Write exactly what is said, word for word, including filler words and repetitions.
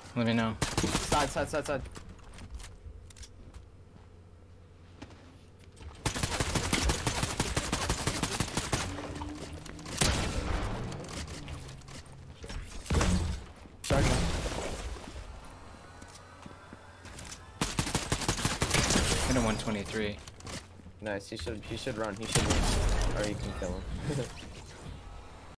Let me know. Side, side, side, side. Shotgun. Hit a one twenty-three. Nice. He should. He should run. He should run. Or you can kill him.